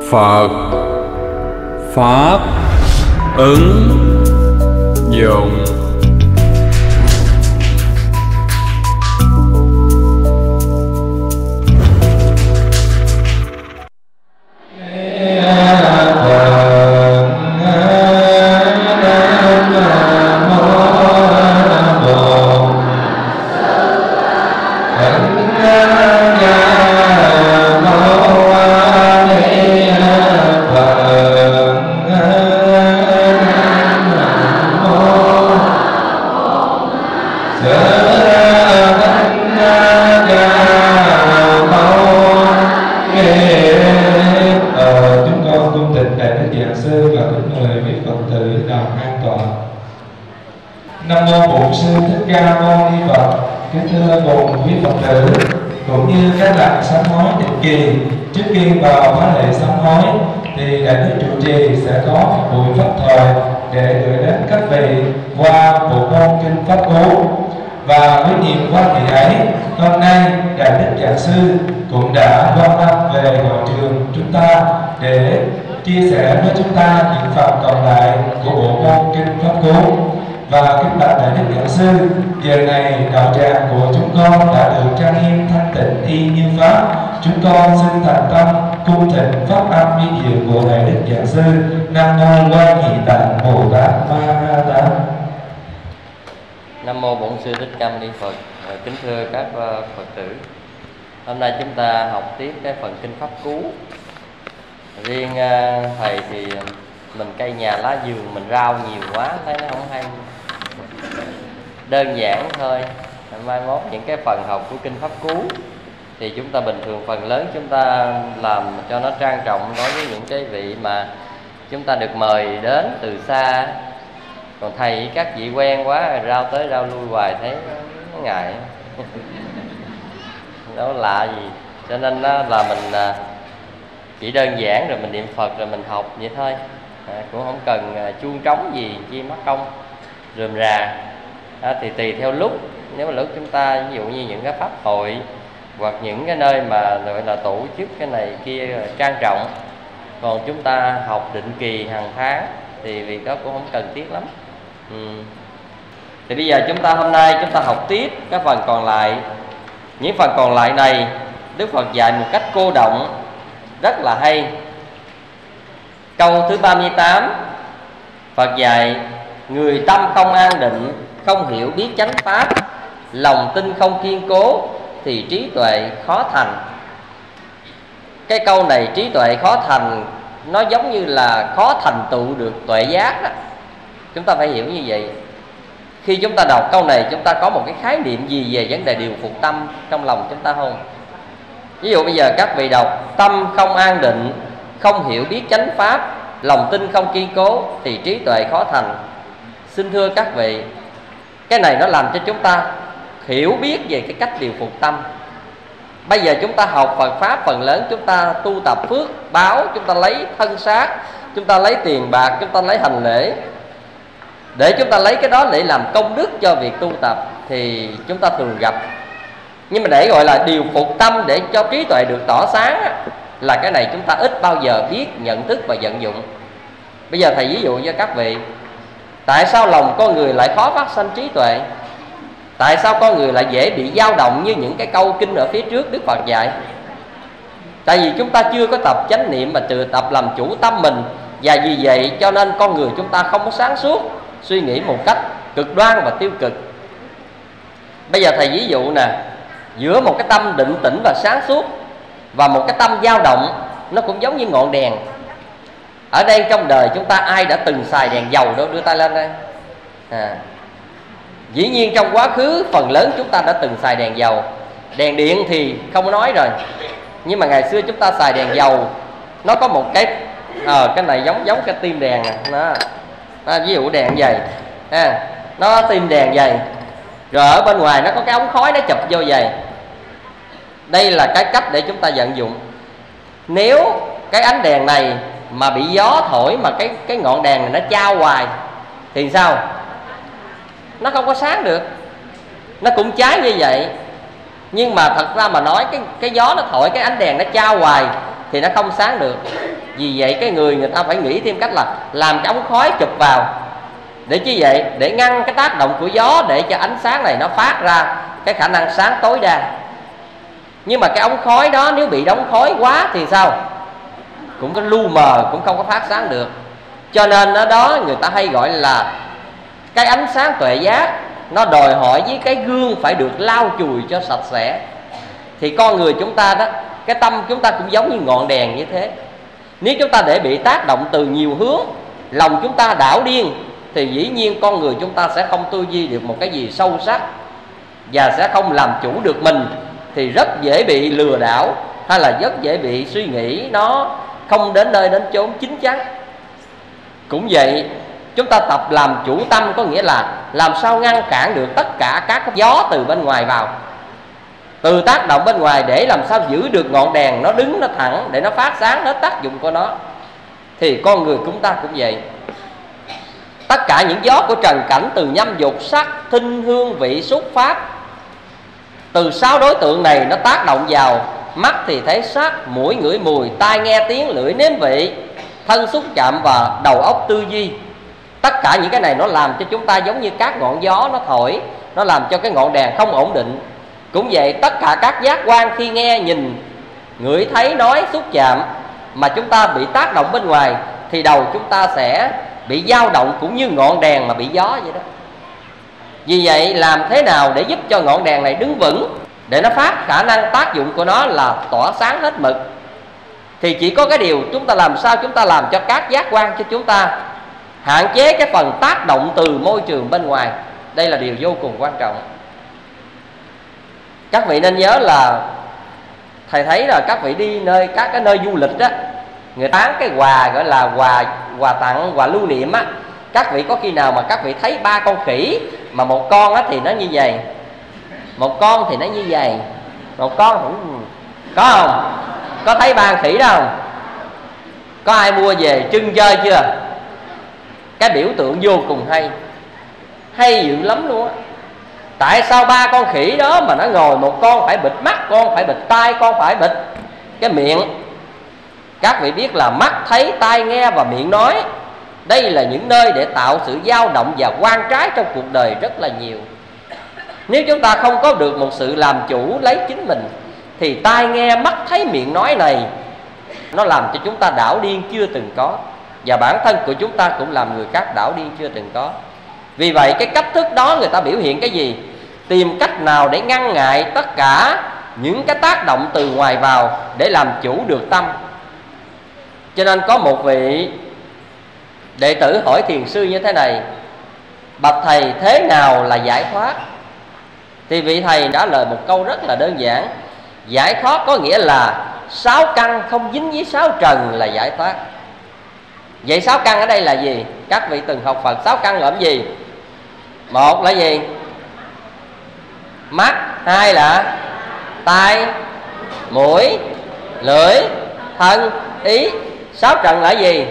Phật Pháp ứng dụng. Nam mô Bổn Sư Thích Ca Mâu Ni Phật. Kính thưa cùng quý Phật tử cũng như các bạn sám hối định kỳ, trước khi vào khóa lễ sám hối thì đại đức trụ trì sẽ có một buổi pháp thoại để gửi đến các vị qua bộ môn kinh pháp cú. Và với niềm quan hệ ấy, hôm nay đại đức giảng sư cũng đã quan tâm về hội trường chúng ta để chia sẻ với chúng ta những phần còn lại của bộ môn kinh pháp cú. Và kính bạch đại đức giảng sư, giờ này đạo tràng của chúng con đã được trang nghiêm thanh tịnh y như pháp. Chúng con xin thành tâm cung thỉnh pháp âm vi diệu của đại đức giảng sư. Nam mô Quan Nhị Tạng Bồ Tát Ma Ha Tát. Nam mô Bổn Sư Thích Ca Mâu Ni Phật. Kính thưa các Phật tử, hôm nay chúng ta học tiếp cái phần kinh pháp cú. Riêng thầy thì mình cây nhà lá vườn mình rau nhiều quá thấy nó không hay, đơn giản thôi. Mai mốt những cái phần học của kinh pháp cú thì chúng ta bình thường phần lớn chúng ta làm cho nó trang trọng đối với những cái vị mà chúng ta được mời đến từ xa. Còn thầy với các vị quen quá rao tới rao lui hoài thấy nó ngại đâu lạ gì, cho nên là mình chỉ đơn giản rồi mình niệm Phật rồi mình học vậy thôi. Cũng không cần chuông trống gì chi mất công rườm rà. Thì tùy theo lúc, nếu mà lúc chúng ta ví dụ như những cái pháp hội hoặc những cái nơi mà gọi là tổ chức cái này kia trang trọng, còn chúng ta học định kỳ hàng tháng thì việc đó cũng không cần thiết lắm. Thì bây giờ chúng ta hôm nay chúng ta học tiếp cái phần còn lại. Những phần còn lại này Đức Phật dạy một cách cô động rất là hay. Câu thứ 38, Phật dạy: người tâm không an định, không hiểu biết chánh pháp, lòng tin không kiên cố thì trí tuệ khó thành. Cái câu này trí tuệ khó thành nó giống như là khó thành tựu được tuệ giác đó. Chúng ta phải hiểu như vậy. Khi chúng ta đọc câu này chúng ta có một cái khái niệm gì về vấn đề điều phục tâm trong lòng chúng ta không? Ví dụ bây giờ các vị đọc tâm không an định, không hiểu biết chánh pháp, lòng tin không kiên cố thì trí tuệ khó thành. Xin thưa các vị, cái này nó làm cho chúng ta hiểu biết về cái cách điều phục tâm. Bây giờ chúng ta học Phật Pháp phần lớn chúng ta tu tập phước báo, chúng ta lấy thân xác, chúng ta lấy tiền bạc, chúng ta lấy hành lễ, để chúng ta lấy cái đó để làm công đức cho việc tu tập thì chúng ta thường gặp. Nhưng mà để gọi là điều phục tâm để cho trí tuệ được tỏ sáng là cái này chúng ta ít bao giờ biết, nhận thức và vận dụng. Bây giờ thầy ví dụ cho các vị, tại sao lòng con người lại khó phát sanh trí tuệ? Tại sao con người lại dễ bị dao động như những cái câu kinh ở phía trước Đức Phật dạy? Tại vì chúng ta chưa có tập chánh niệm mà tự tập làm chủ tâm mình. Và vì vậy cho nên con người chúng ta không có sáng suốt, suy nghĩ một cách cực đoan và tiêu cực. Bây giờ thầy ví dụ nè, giữa một cái tâm định tĩnh và sáng suốt và một cái tâm dao động, nó cũng giống như ngọn đèn. Ở đây trong đời chúng ta ai đã từng xài đèn dầu đâu, đưa tay lên đây. Dĩ nhiên trong quá khứ phần lớn chúng ta đã từng xài đèn dầu. Đèn điện thì không nói rồi, nhưng mà ngày xưa chúng ta xài đèn dầu, nó có một cái cái này giống cái tim đèn nè. Ví dụ đèn vậy nó tim đèn vậy, rồi ở bên ngoài nó có cái ống khói nó chụp vô vậy. Đây là cái cách để chúng ta vận dụng. Nếu cái ánh đèn này mà bị gió thổi mà cái ngọn đèn này nó chao hoài thì sao? Nó không có sáng được, nó cũng cháy như vậy. Nhưng mà thật ra mà nói cái gió nó thổi cái ánh đèn nó chao hoài thì nó không sáng được. Vì vậy cái người ta phải nghĩ thêm cách là làm cái ống khói chụp vào. Để chứ vậy, để ngăn cái tác động của gió, để cho ánh sáng này nó phát ra cái khả năng sáng tối đa. Nhưng mà cái ống khói đó nếu bị đóng khói quá thì sao? Cũng có lu mờ, cũng không có phát sáng được. Cho nên ở đó người ta hay gọi là cái ánh sáng tuệ giác, nó đòi hỏi với cái gương phải được lau chùi cho sạch sẽ. Thì con người chúng ta đó, cái tâm chúng ta cũng giống như ngọn đèn như thế. Nếu chúng ta để bị tác động từ nhiều hướng, lòng chúng ta đảo điên, thì dĩ nhiên con người chúng ta sẽ không tư duy được một cái gì sâu sắc, và sẽ không làm chủ được mình, thì rất dễ bị lừa đảo, hay là rất dễ bị suy nghĩ nó không đến nơi đến chốn chính chắn. Cũng vậy, chúng ta tập làm chủ tâm, có nghĩa là làm sao ngăn cản được tất cả các gió từ bên ngoài vào, từ tác động bên ngoài, để làm sao giữ được ngọn đèn nó đứng, nó thẳng, để nó phát sáng hết tác dụng của nó. Thì con người chúng ta cũng vậy. Tất cả những gió của trần cảnh, từ nhâm dục, sắc, thinh, hương, vị, xúc, pháp, từ 6 đối tượng này nó tác động vào. Mắt thì thấy sắc, mũi ngửi mùi, tai nghe tiếng, lưỡi nếm vị, thân xúc chạm và đầu óc tư duy. Tất cả những cái này nó làm cho chúng ta giống như các ngọn gió nó thổi, nó làm cho cái ngọn đèn không ổn định. Cũng vậy, tất cả các giác quan khi nghe, nhìn, ngửi, thấy, nói, xúc chạm mà chúng ta bị tác động bên ngoài, thì đầu chúng ta sẽ bị dao động cũng như ngọn đèn mà bị gió vậy đó. Vì vậy làm thế nào để giúp cho ngọn đèn này đứng vững, để nó phát khả năng tác dụng của nó là tỏa sáng hết mực, thì chỉ có cái điều chúng ta làm sao chúng ta làm cho các giác quan cho chúng ta hạn chế cái phần tác động từ môi trường bên ngoài. Đây là điều vô cùng quan trọng. Các vị nên nhớ là thầy thấy là các vị đi các cái nơi du lịch á, người ta bán cái quà gọi là quà tặng, quà lưu niệm á. Các vị có khi nào mà các vị thấy 3 con khỉ, mà một con á thì nó như vậy, một con thì nó như vậy, một con cũng có không? Có thấy 3 khỉ đó không? Có ai mua về trưng chơi chưa? Cái biểu tượng vô cùng hay dữ lắm luôn á. Tại sao 3 con khỉ đó mà nó ngồi, một con phải bịt mắt, con phải bịt tai, con phải bịt cái miệng? Các vị biết là mắt thấy, tai nghe và miệng nói, đây là những nơi để tạo sự dao động và quan trái trong cuộc đời rất là nhiều. Nếu chúng ta không có được một sự làm chủ lấy chính mình, thì tai nghe, mắt thấy, miệng nói này nó làm cho chúng ta đảo điên chưa từng có, và bản thân của chúng ta cũng làm người khác đảo điên chưa từng có. Vì vậy cái cách thức đó người ta biểu hiện cái gì? Tìm cách nào để ngăn ngại tất cả những cái tác động từ ngoài vào, để làm chủ được tâm. Cho nên có một vị đệ tử hỏi thiền sư như thế này: bạch thầy, thế nào là giải thoát? Thì vị thầy trả lời một câu rất là đơn giản: giải thoát có nghĩa là 6 căn không dính với 6 trần là giải thoát. Vậy 6 căn ở đây là gì? Các vị từng học Phật, 6 căn gồm gì? Một là gì? Mắt. Hai là tai, mũi, lưỡi, thân, ý. 6 trần là gì?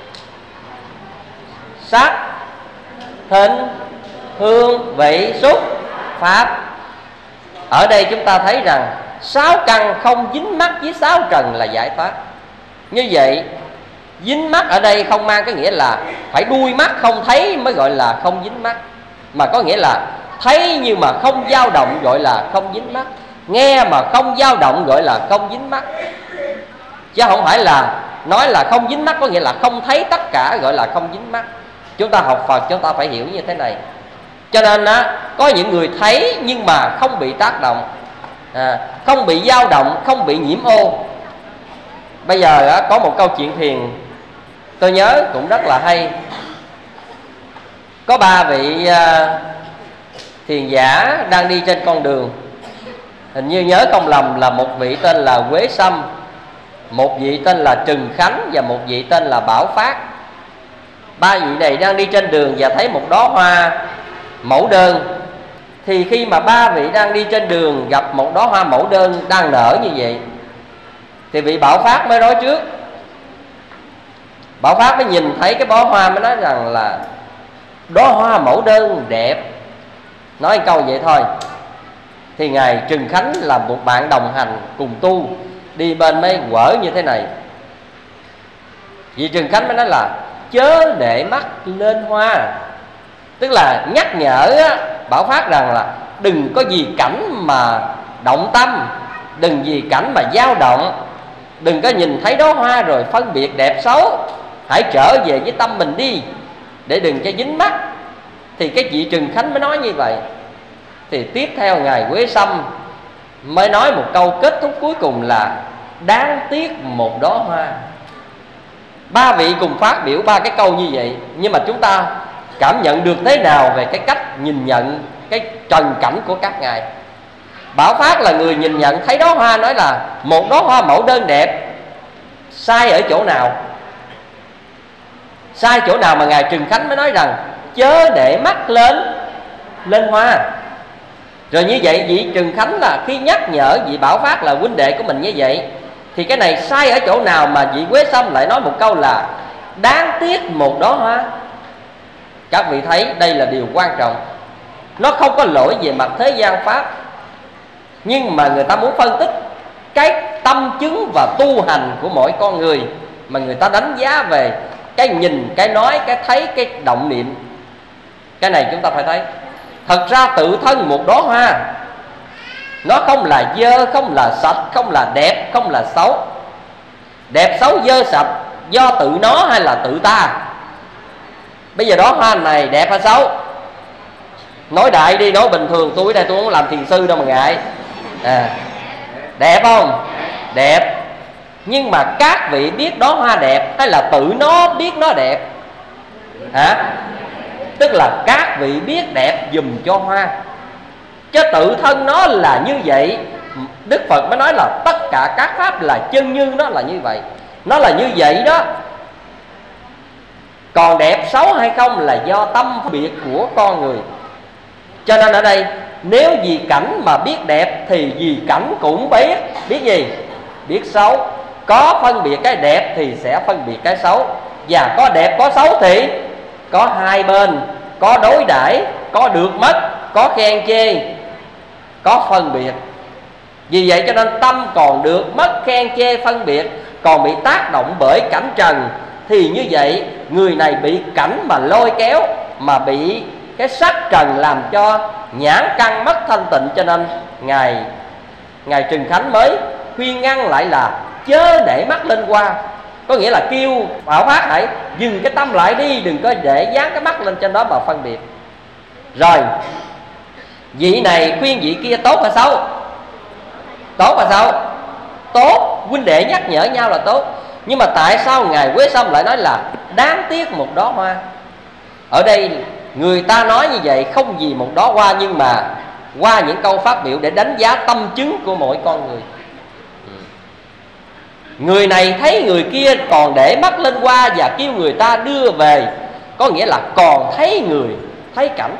Sắc, thính, hương, vị, xúc, pháp. Ở đây chúng ta thấy rằng 6 căn không dính mắc với 6 trần là giải thoát. Như vậy dính mắc ở đây không mang cái nghĩa là phải đuôi mắt không thấy mới gọi là không dính mắc, mà có nghĩa là thấy nhưng mà không dao động gọi là không dính mắc, nghe mà không dao động gọi là không dính mắc. Chứ không phải là nói là không dính mắc có nghĩa là không thấy tất cả gọi là không dính mắc. Chúng ta học Phật chúng ta phải hiểu như thế này. Cho nên có những người thấy nhưng mà không bị tác động, không bị dao động, không bị nhiễm ô. Bây giờ có một câu chuyện thiền tôi nhớ cũng rất là hay. Có 3 vị thiền giả đang đi trên con đường. Hình như nhớ không lầm là một vị tên là Quế Sâm, một vị tên là Trừng Khánh và một vị tên là Bảo Phát. 3 vị này đang đi trên đường và thấy một đóa hoa mẫu đơn. Thì khi mà 3 vị đang đi trên đường gặp một đóa hoa mẫu đơn đang nở như vậy, thì vị Bảo Phát mới nói trước. Bảo Phát mới nhìn thấy cái bó hoa mới nói rằng là đóa hoa mẫu đơn đẹp. Nói câu vậy thôi. Thì ngài Trừng Khánh là một bạn đồng hành cùng tu, đi bên mới quở như thế này: Vị Trừng Khánh mới nói là chớ để mắt lên hoa, tức là nhắc nhở Bảo Phát rằng là đừng có vì cảnh mà động tâm, đừng vì cảnh mà dao động, đừng có nhìn thấy đó hoa rồi phân biệt đẹp xấu. Hãy trở về với tâm mình đi, để đừng cho dính mắt. Thì cái vị Trừng Khánh mới nói như vậy. Thì tiếp theo Ngài Quế Sâm mới nói một câu kết thúc cuối cùng là đáng tiếc một đóa hoa. Ba vị cùng phát biểu ba cái câu như vậy, nhưng mà chúng ta cảm nhận được thế nào về cái cách nhìn nhận cái trần cảnh của các ngài? Bảo Phát là người nhìn nhận thấy đóa hoa, nói là một đóa hoa mẫu đơn đẹp. Sai ở chỗ nào? Sai chỗ nào mà Ngài Trừng Khánh mới nói rằng chớ để mắt lên hoa? Rồi như vậy vị Trừng Khánh là khi nhắc nhở vị Bảo Phát là huynh đệ của mình như vậy, thì cái này sai ở chỗ nào mà vị Quế Sâm lại nói một câu là đáng tiếc một đóa hoa? Các vị thấy đây là điều quan trọng. Nó không có lỗi về mặt thế gian pháp, nhưng mà người ta muốn phân tích cái tâm chứng và tu hành của mỗi con người, mà người ta đánh giá về cái nhìn, cái nói, cái thấy, cái động niệm. Cái này chúng ta phải thấy. Thật ra tự thân một đóa hoa nó không là dơ, không là sạch, không là đẹp, không là xấu. Đẹp xấu dơ sạch do tự nó hay là tự ta? Bây giờ đóa hoa này đẹp hay xấu? Nói đại đi, nói bình thường. Tôi ở đây tôi không làm thiền sư đâu mà ngại. Đẹp không? Đẹp. Nhưng mà các vị biết đóa hoa đẹp hay là tự nó biết nó đẹp? Hả? Tức là các vị biết đẹp dùm cho hoa, chứ tự thân nó là như vậy. Đức Phật mới nói là tất cả các pháp là chân như nó là như vậy. Nó là như vậy đó. Còn đẹp xấu hay không là do tâm biệt của con người. Cho nên ở đây nếu vì cảnh mà biết đẹp thì vì cảnh cũng biết gì? Biết xấu. Có phân biệt cái đẹp thì sẽ phân biệt cái xấu. Và có đẹp có xấu thì có hai bên, có đối đãi, có được mất, có khen chê, có phân biệt. Vì vậy cho nên tâm còn được mất, khen chê, phân biệt, còn bị tác động bởi cảnh trần, thì như vậy người này bị cảnh mà lôi kéo, mà bị cái sắc trần làm cho nhãn căn mất thanh tịnh. Cho nên Ngài Trừng Khánh mới khuyên ngăn lại là chớ để mắt lên hoa. Có nghĩa là kêu Bảo Phát hãy dừng cái tâm lại đi, đừng có để dán cái mắt lên trên đó mà phân biệt. Rồi vị này khuyên vị kia tốt hay xấu? Tốt hay xấu? Tốt. Huynh đệ nhắc nhở nhau là tốt. Nhưng mà tại sao Ngài Quế Sâm lại nói là đáng tiếc một đóa hoa? Ở đây người ta nói như vậy không vì một đóa hoa, nhưng mà qua những câu phát biểu để đánh giá tâm chứng của mỗi con người. Người này thấy người kia còn để mắt lên hoa và kêu người ta đưa về, có nghĩa là còn thấy người, thấy cảnh.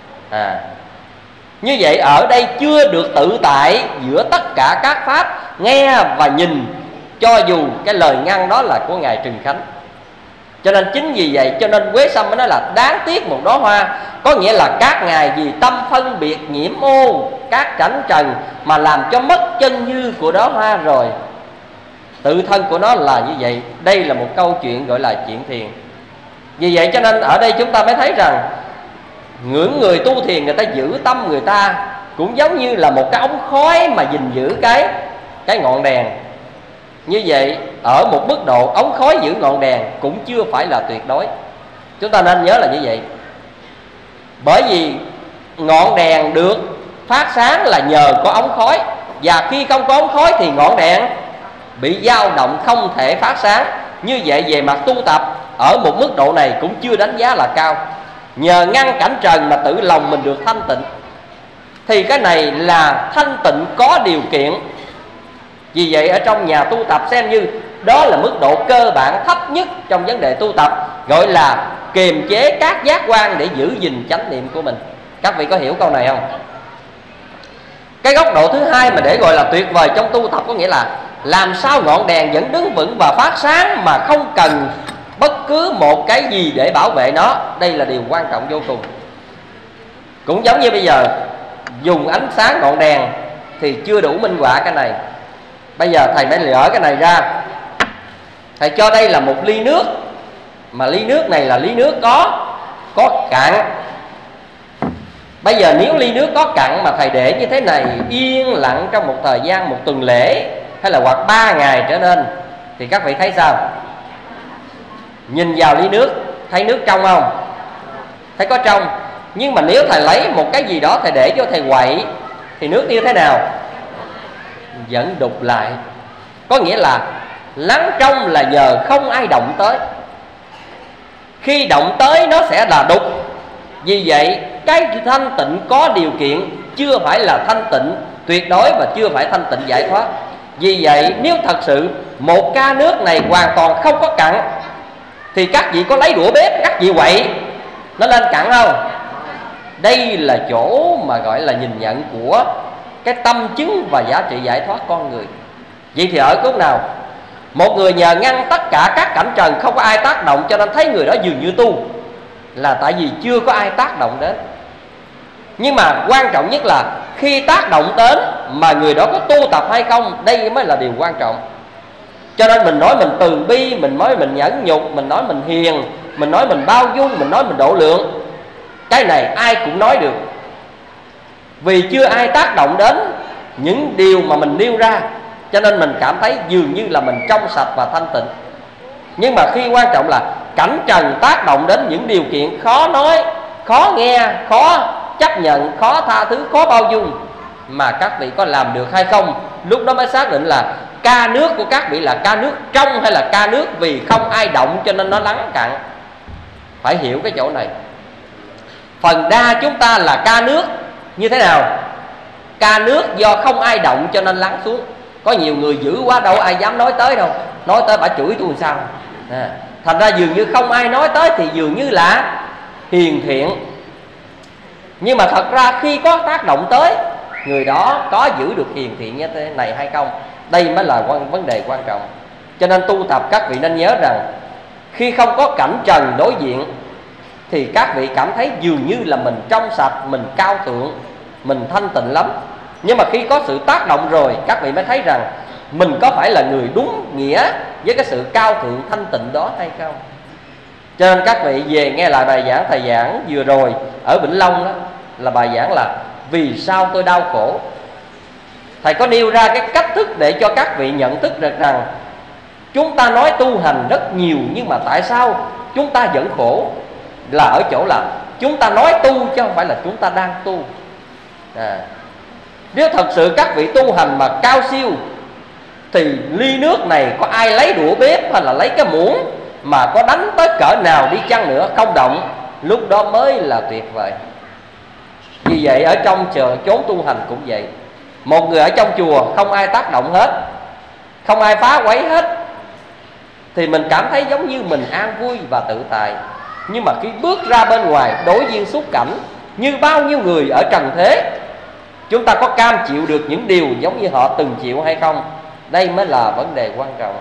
Như vậy ở đây chưa được tự tại giữa tất cả các pháp nghe và nhìn, cho dù cái lời ngăn đó là của Ngài Trừng Khánh. Cho nên chính vì vậy cho nên Quế Sâm mới nói là đáng tiếc một đóa hoa. Có nghĩa là các ngài vì tâm phân biệt nhiễm ô các cảnh trần mà làm cho mất chân như của đóa hoa rồi. Tự thân của nó là như vậy. Đây là một câu chuyện gọi là chuyện thiền. Vì vậy cho nên ở đây chúng ta mới thấy rằng ngưỡng người tu thiền, người ta giữ tâm người ta cũng giống như là một cái ống khói mà gìn giữ cái ngọn đèn. Như vậy ở một mức độ ống khói giữ ngọn đèn cũng chưa phải là tuyệt đối. Chúng ta nên nhớ là như vậy. Bởi vì ngọn đèn được phát sáng là nhờ có ống khói, và khi không có ống khói thì ngọn đèn bị dao động không thể phát sáng. Như vậy về mặt tu tập ở một mức độ này cũng chưa đánh giá là cao. Nhờ ngăn cảnh trần mà tự lòng mình được thanh tịnh, thì cái này là thanh tịnh có điều kiện. Vì vậy ở trong nhà tu tập xem như đó là mức độ cơ bản thấp nhất trong vấn đề tu tập, gọi là kiềm chế các giác quan để giữ gìn chánh niệm của mình. Các vị có hiểu câu này không? Cái góc độ thứ hai mà để gọi là tuyệt vời trong tu tập có nghĩa là làm sao ngọn đèn vẫn đứng vững và phát sáng mà không cần bất cứ một cái gì để bảo vệ nó. Đây là điều quan trọng vô cùng. Cũng giống như bây giờ dùng ánh sáng ngọn đèn thì chưa đủ minh họa cái này. Bây giờ thầy mới lỡ cái này ra, Thầy cho đây là một ly nước, mà ly nước này là ly nước có cặn. Bây giờ nếu ly nước có cặn mà thầy để như thế này yên lặng trong một thời gian, một tuần lễ hay là hoặc 3 ngày trở nên, thì các vị thấy sao? Nhìn vào ly nước thấy nước trong không? Thấy có trong. Nhưng mà nếu thầy lấy một cái gì đó thầy để cho thầy quậy thì nước như thế nào? Vẫn đục lại. Có nghĩa là lắng trong là nhờ không ai động tới. Khi động tới nó sẽ là đục. Vì vậy cái thanh tịnh có điều kiện chưa phải là thanh tịnh tuyệt đối và chưa phải thanh tịnh giải thoát. Vì vậy nếu thật sự một ca nước này hoàn toàn không có cặn thì các vị có lấy đũa bếp các vị quậy nó lên cặn không? Đây là chỗ mà gọi là nhìn nhận của cái tâm chứng và giá trị giải thoát con người. Vậy thì ở cốt nào? Một người nhờ ngăn tất cả các cảnh trần không có ai tác động cho nên thấy người đó dường như tu, là tại vì chưa có ai tác động đến. Nhưng mà quan trọng nhất là khi tác động đến mà người đó có tu tập hay không, đây mới là điều quan trọng. Cho nên mình nói mình từ bi, mình nói mình nhẫn nhục, mình nói mình hiền, mình nói mình bao dung, mình nói mình độ lượng. Cái này ai cũng nói được, vì chưa ai tác động đến những điều mà mình nêu ra, cho nên mình cảm thấy dường như là mình trong sạch và thanh tịnh. Nhưng mà khi quan trọng là cảnh trần tác động đến những điều kiện khó nói, khó nghe, khó chấp nhận, khó tha thứ, khó bao dung, mà các vị có làm được hay không, lúc đó mới xác định là ca nước của các vị là ca nước trong hay là ca nước vì không ai động cho nên nó lắng cặn. Phải hiểu cái chỗ này. Phần đa chúng ta là ca nước như thế nào? Ca nước do không ai động cho nên lắng xuống. Có nhiều người dữ quá đâu ai dám nói tới đâu, nói tới bà chửi tôi làm sao. Thành ra dường như không ai nói tới thì dường như là hiền thiện. Nhưng mà thật ra khi có tác động tới, người đó có giữ được hiền thiện như thế này hay không, đây mới là vấn đề quan trọng. Cho nên tu tập các vị nên nhớ rằng khi không có cảnh trần đối diện thì các vị cảm thấy dường như là mình trong sạch, mình cao thượng, mình thanh tịnh lắm. Nhưng mà khi có sự tác động rồi, các vị mới thấy rằng mình có phải là người đúng nghĩa với cái sự cao thượng thanh tịnh đó hay không. Cho nên các vị về nghe lại bài giảng thầy giảng vừa rồi ở Vĩnh Long đó, là bài giảng là vì sao tôi đau khổ. Thầy có nêu ra cái cách thức để cho các vị nhận thức được rằng chúng ta nói tu hành rất nhiều, nhưng mà tại sao chúng ta vẫn khổ? Là ở chỗ là chúng ta nói tu chứ không phải là chúng ta đang tu. Nếu thật sự các vị tu hành mà cao siêu thì ly nước này có ai lấy đũa bếp hay là lấy cái muỗng mà có đánh tới cỡ nào đi chăng nữa không động, lúc đó mới là tuyệt vời. Vì vậy ở trong chốn tu hành cũng vậy. Một người ở trong chùa không ai tác động hết, không ai phá quấy hết, thì mình cảm thấy giống như mình an vui và tự tại. Nhưng mà khi bước ra bên ngoài đối diện xúc cảnh như bao nhiêu người ở trần thế, chúng ta có cam chịu được những điều giống như họ từng chịu hay không? Đây mới là vấn đề quan trọng.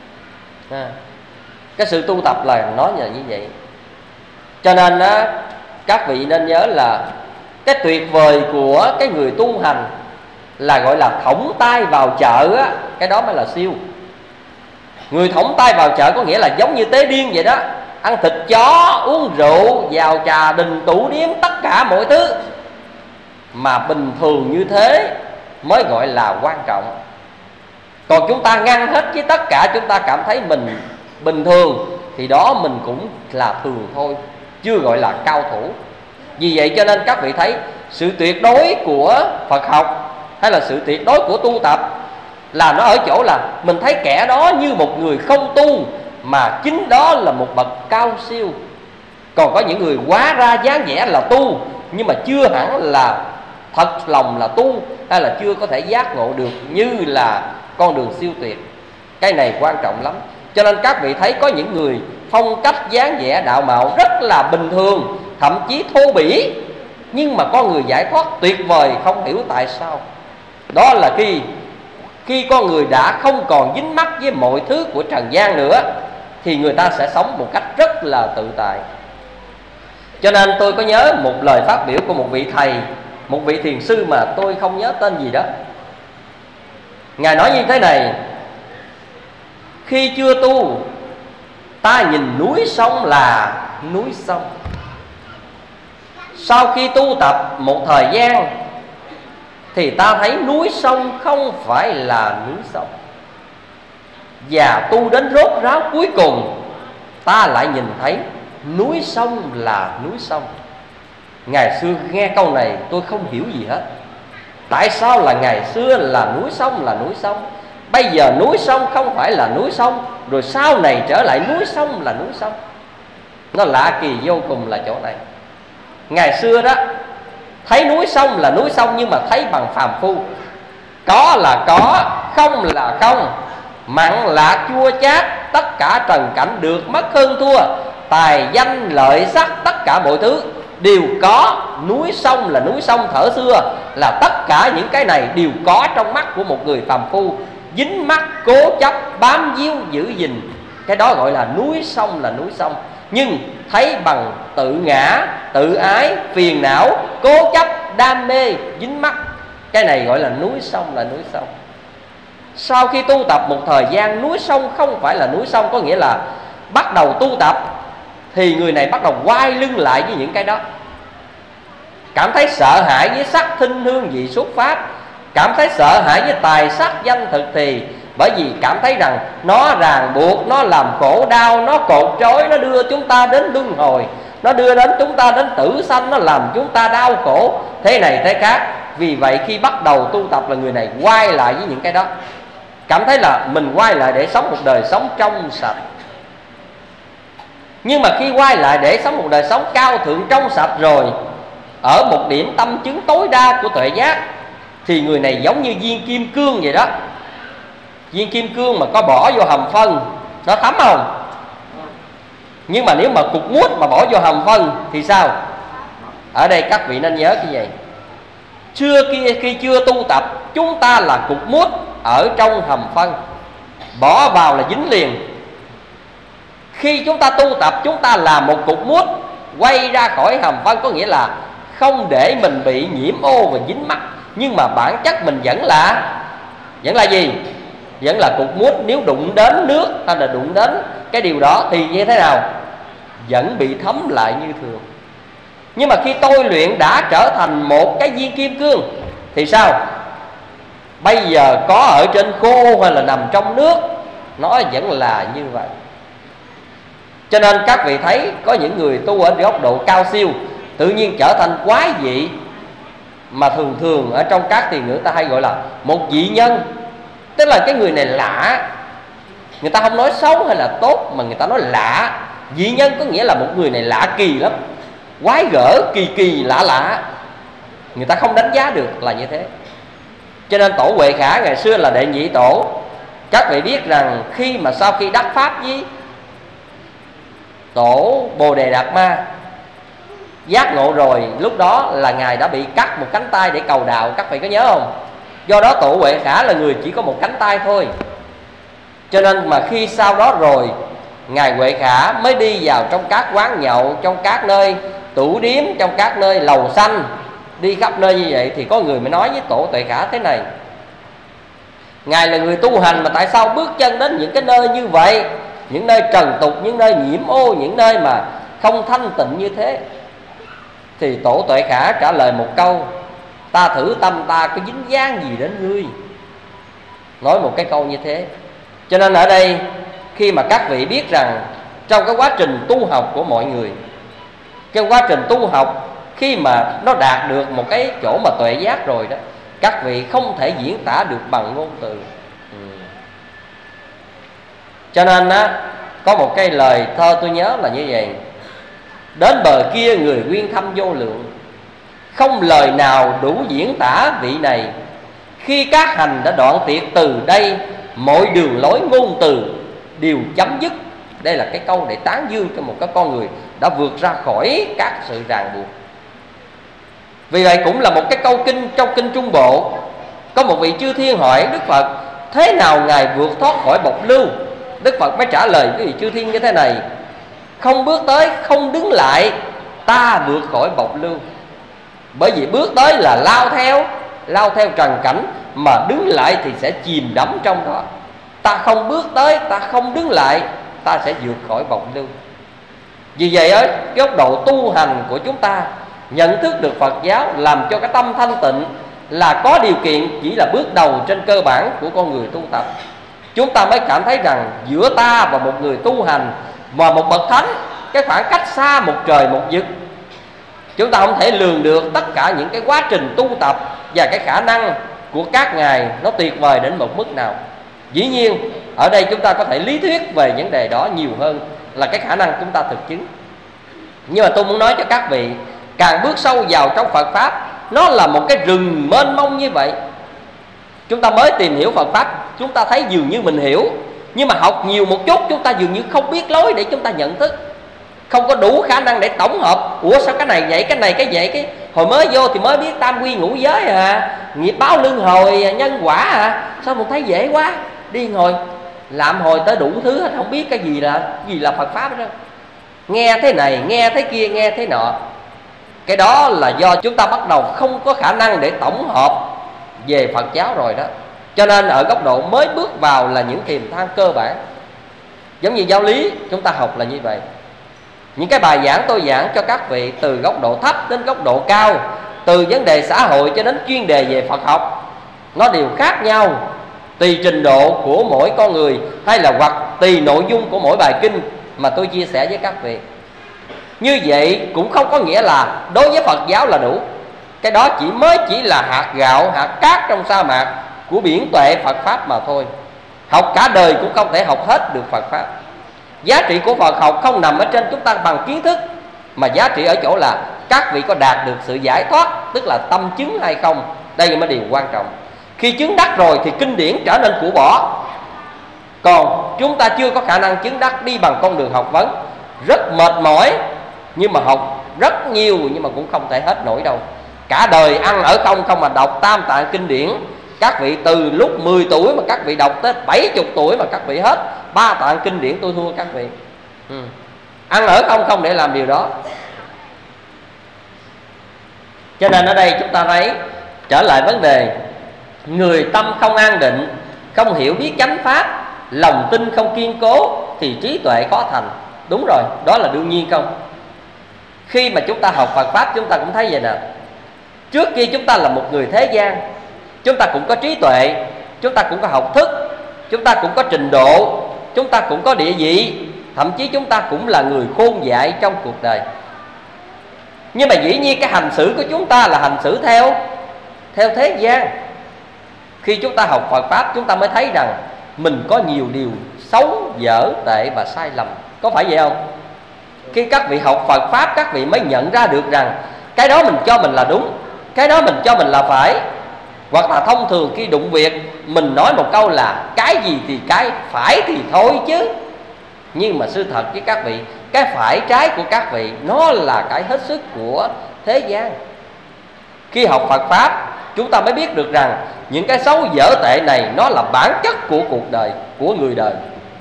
Cái sự tu tập là nói là như vậy. Cho nên các vị nên nhớ là cái tuyệt vời của cái người tu hành là gọi là thõng tay vào chợ á, cái đó mới là siêu. Người thõng tay vào chợ có nghĩa là giống như tế điên vậy đó, ăn thịt chó, uống rượu, vào trà đình tủ điếm, tất cả mọi thứ. Mà bình thường như thế mới gọi là quan trọng. Còn chúng ta ngăn hết với tất cả, chúng ta cảm thấy mình bình thường, thì đó mình cũng là thường thôi, chưa gọi là cao thủ. Vì vậy cho nên các vị thấy sự tuyệt đối của Phật học hay là sự tuyệt đối của tu tập là nó ở chỗ là mình thấy kẻ đó như một người không tu, mà chính đó là một bậc cao siêu. Còn có những người quá ra dáng vẻ là tu, nhưng mà chưa hẳn là thật lòng là tu, hay là chưa có thể giác ngộ được như là con đường siêu tuyệt. Cái này quan trọng lắm. Cho nên các vị thấy có những người phong cách dáng vẻ đạo mạo rất là bình thường, thậm chí thô bỉ, nhưng mà có người giải thoát tuyệt vời, không hiểu tại sao. Đó là khi con người đã không còn dính mắc với mọi thứ của trần gian nữa, thì người ta sẽ sống một cách rất là tự tại. Cho nên tôi có nhớ một lời phát biểu của một vị thầy, một vị thiền sư mà tôi không nhớ tên gì đó. Ngài nói như thế này: Khi chưa tu, ta nhìn núi sông là núi sông. Sau khi tu tập một thời gian thì ta thấy núi sông không phải là núi sông. Và tu đến rốt ráo cuối cùng, ta lại nhìn thấy núi sông là núi sông. Ngày xưa nghe câu này tôi không hiểu gì hết. Tại sao là ngày xưa là núi sông là núi sông, bây giờ núi sông không phải là núi sông, rồi sau này trở lại núi sông là núi sông? Nó lạ kỳ vô cùng là chỗ này. Ngày xưa đó thấy núi sông là núi sông, nhưng mà thấy bằng phàm phu. Có là có, không là không, mặn lạc chua chát, tất cả trần cảnh được mất hơn thua, tài danh lợi sắc, tất cả mọi thứ đều có. Núi sông là núi sông thở xưa, là tất cả những cái này đều có trong mắt của một người phàm phu, dính mắc cố chấp bám víu giữ gìn, cái đó gọi là núi sông là núi sông. Nhưng thấy bằng tự ngã, tự ái, phiền não, cố chấp, đam mê, dính mắc, cái này gọi là núi sông là núi sông. Sau khi tu tập một thời gian, núi sông không phải là núi sông, có nghĩa là bắt đầu tu tập thì người này bắt đầu quay lưng lại với những cái đó, cảm thấy sợ hãi với sắc thinh hương vị xuất pháp, cảm thấy sợ hãi với tài sắc danh thực thì, bởi vì cảm thấy rằng nó ràng buộc, nó làm khổ đau, nó cột trói, nó đưa chúng ta đến luân hồi, nó đưa đến chúng ta đến tử sanh, nó làm chúng ta đau khổ thế này thế khác. Vì vậy khi bắt đầu tu tập là người này quay lại với những cái đó, cảm thấy là mình quay lại để sống một đời sống trong sạch. Nhưng mà khi quay lại để sống một đời sống cao thượng trong sạch rồi, ở một điểm tâm chứng tối đa của tuệ giác, thì người này giống như viên kim cương vậy đó. Viên kim cương mà có bỏ vô hầm phân, nó thấm không? Nhưng mà nếu mà cục mút mà bỏ vô hầm phân thì sao? Ở đây các vị nên nhớ như vậy. Khi chưa tu tập, chúng ta là cục mút ở trong hầm phân, bỏ vào là dính liền. Khi chúng ta tu tập, chúng ta là một cục mút quay ra khỏi hầm phân, có nghĩa là không để mình bị nhiễm ô và dính mắc. Nhưng mà bản chất mình vẫn là gì? Vẫn là cục mút. Nếu đụng đến nước hay là đụng đến cái điều đó thì như thế nào? Vẫn bị thấm lại như thường. Nhưng mà khi tôi luyện đã trở thành một cái viên kim cương thì sao? Bây giờ có ở trên khô hay là nằm trong nước, nó vẫn là như vậy. Cho nên các vị thấy có những người tu ở góc độ cao siêu tự nhiên trở thành quái dị, mà thường ở trong các tiền ngữ ta hay gọi là một dị nhân. Tức là cái người này lạ, người ta không nói xấu hay là tốt mà người ta nói lạ. Dị nhân có nghĩa là một người này lạ kỳ lắm, quái gở, kỳ lạ, người ta không đánh giá được là như thế. Cho nên tổ Huệ Khả ngày xưa là đệ nhị tổ. Các vị biết rằng khi mà sau khi đắc pháp với tổ Bồ Đề Đạt Ma giác ngộ rồi, lúc đó là ngài đã bị cắt một cánh tay để cầu đạo. Các vị có nhớ không? Do đó tổ Huệ Khả là người chỉ có một cánh tay thôi. Cho nên mà khi sau đó rồi, ngài Huệ Khả mới đi vào trong các quán nhậu, trong các nơi tủ điếm, trong các nơi lầu xanh, đi khắp nơi như vậy. Thì có người mới nói với tổ Tuệ Khả thế này: ngài là người tu hành mà tại sao bước chân đến những cái nơi như vậy, những nơi trần tục, những nơi nhiễm ô, những nơi mà không thanh tịnh như thế? Thì tổ Tuệ Khả trả lời một câu: ta thử tâm ta có dính dáng gì đến ngươi. Nói một cái câu như thế. Cho nên ở đây khi mà các vị biết rằng trong cái quá trình tu học của mọi người, trong quá trình tu học, khi mà nó đạt được một cái chỗ mà tuệ giác rồi đó, các vị không thể diễn tả được bằng ngôn từ. Cho nên á, có một cái lời thơ tôi nhớ là như vậy: đến bờ kia người nguyên thâm vô lượng, không lời nào đủ diễn tả vị này. Khi các hành đã đoạn tuyệt từ đây, mọi đường lối ngôn từ đều chấm dứt. Đây là cái câu để tán dương cho một cái con người đã vượt ra khỏi các sự ràng buộc. Vì vậy cũng là một cái câu kinh trong kinh Trung Bộ. Có một vị chư thiên hỏi Đức Phật: thế nào ngài vượt thoát khỏi bộc lưu? Đức Phật mới trả lời cái vị chư thiên như thế này: không bước tới, không đứng lại, ta vượt khỏi bộc lưu. Bởi vì bước tới là lao theo trần cảnh, mà đứng lại thì sẽ chìm đắm trong đó. ta không bước tới, ta không đứng lại, ta sẽ vượt khỏi vòng lưu. Vì vậy ở góc độ tu hành của chúng ta, nhận thức được Phật giáo làm cho cái tâm thanh tịnh là có điều kiện, chỉ là bước đầu trên cơ bản của con người tu tập. Chúng ta mới cảm thấy rằng giữa ta và một người tu hành và một bậc thánh, cái khoảng cách xa một trời một vực. Chúng ta không thể lường được tất cả những cái quá trình tu tập và cái khả năng của các ngài nó tuyệt vời đến một mức nào. Dĩ nhiên ở đây chúng ta có thể lý thuyết về vấn đề đó nhiều hơn là cái khả năng chúng ta thực chứng. Nhưng mà tôi muốn nói cho các vị, càng bước sâu vào trong Phật Pháp, nó là một cái rừng mênh mông như vậy. Chúng ta mới tìm hiểu Phật Pháp, chúng ta thấy dường như mình hiểu, nhưng mà học nhiều một chút, chúng ta dường như không biết lối để chúng ta nhận thức, không có đủ khả năng để tổng hợp. Ủa sao cái này vậy, cái này cái vậy, cái hồi mới vô thì mới biết tam quy ngũ giới à, nghiệp báo luân hồi, nhân quả à, sao mình thấy dễ quá, đi ngồi làm hồi tới đủ thứ hết, không biết cái gì là Phật Pháp đó. Nghe thế này, nghe thế kia, nghe thế nọ. Cái đó là do chúng ta bắt đầu không có khả năng để tổng hợp về Phật giáo rồi đó. Cho nên ở góc độ mới bước vào là những tiềm than cơ bản. Giống như giáo lý chúng ta học là như vậy. Những cái bài giảng tôi giảng cho các vị từ góc độ thấp đến góc độ cao, từ vấn đề xã hội cho đến chuyên đề về Phật học, nó đều khác nhau tùy trình độ của mỗi con người, hay là hoặc tùy nội dung của mỗi bài kinh mà tôi chia sẻ với các vị. Như vậy cũng không có nghĩa là đối với Phật giáo là đủ. Cái đó chỉ là hạt gạo, hạt cát trong sa mạc của biển tuệ Phật Pháp mà thôi. Học cả đời cũng không thể học hết được Phật Pháp. Giá trị của Phật học không nằm ở trên chúng ta bằng kiến thức, mà giá trị ở chỗ là các vị có đạt được sự giải thoát, tức là tâm chứng hay không. Đây mới điều quan trọng. Khi chứng đắc rồi thì kinh điển trở nên của bỏ. Còn chúng ta chưa có khả năng chứng đắc, đi bằng con đường học vấn, rất mệt mỏi, nhưng mà học rất nhiều nhưng mà cũng không thể hết nổi đâu. Cả đời ăn ở không mà đọc tam tạng kinh điển. Các vị từ lúc 10 tuổi mà các vị đọc tới 70 tuổi mà các vị hết ba tạng kinh điển, tôi thua các vị. Ăn ở không để làm điều đó. Cho nên ở đây chúng ta thấy, trở lại vấn đề, người tâm không an định, không hiểu biết chánh pháp, lòng tin không kiên cố thì trí tuệ khó thành. Đúng rồi, đó là đương nhiên không? Khi mà chúng ta học Phật Pháp chúng ta cũng thấy vậy nè. Trước khi chúng ta là một người thế gian, chúng ta cũng có trí tuệ, chúng ta cũng có học thức, chúng ta cũng có trình độ, chúng ta cũng có địa vị, thậm chí chúng ta cũng là người khôn dại trong cuộc đời. Nhưng mà dĩ nhiên cái hành xử của chúng ta là hành xử theo thế gian. Khi chúng ta học Phật Pháp chúng ta mới thấy rằng mình có nhiều điều xấu, dở, tệ và sai lầm. Có phải vậy không? Khi các vị học Phật Pháp, các vị mới nhận ra được rằng cái đó mình cho mình là đúng, cái đó mình cho mình là phải. Hoặc là thông thường khi đụng việc, mình nói một câu là cái gì thì cái phải thì thôi chứ. Nhưng mà sự thật với các vị, cái phải trái của các vị nó là cái hết sức của thế gian. Khi học Phật Pháp chúng ta mới biết được rằng những cái xấu dở tệ này nó là bản chất của cuộc đời, của người đời.